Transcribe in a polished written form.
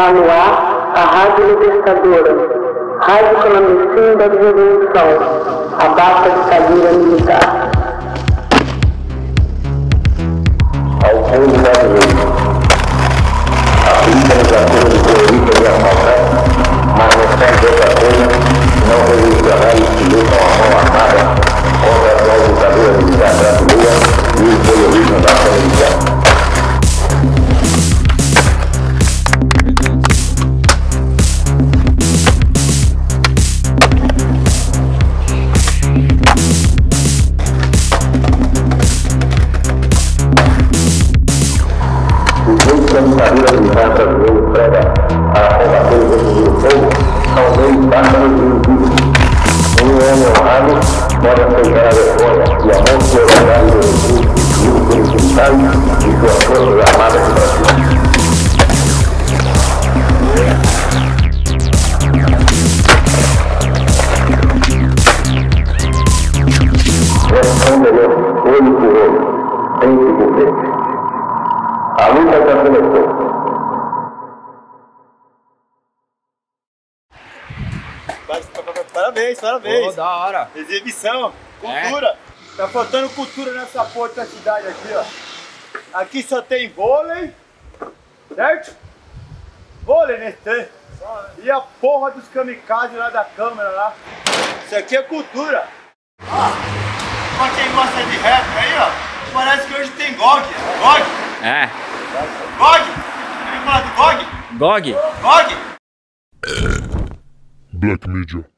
Está no ar a Rádio Libertadora, Rádio Clandestina da Revolução, a bata de cadeira militar. Ao povo brasileiro, aplica-nos a cura de terroristas e assaltantes, mas não faz outra coisa, não revolucionários que lutam a mão armada contra a atual ditadura militar brasileira e o terrorismo da televisão. A ditadura militar brasileira prega a combater o regime do povo são meios bárbaros e indignos. Um homem honrado pode aceitar a vergonha e a monstruosidade do regime e os militares e suas forças armadas do Brasil. Responderemos olho por olho, dente por dente. A luta já começou. Parabéns, parabéns. Pô, da hora. Exibição, cultura. Tá faltando cultura nessa porra da cidade aqui, ó. Aqui só tem vôlei, certo? Vôlei nesse trem. E a porra dos kamikazes lá da câmera lá. Isso aqui é cultura. Ó, pra quem gosta de rap aí, ó, parece que hoje tem GOG. GOG? É. GOG? Quer falar do GOG? GOG? GOG? Black Media.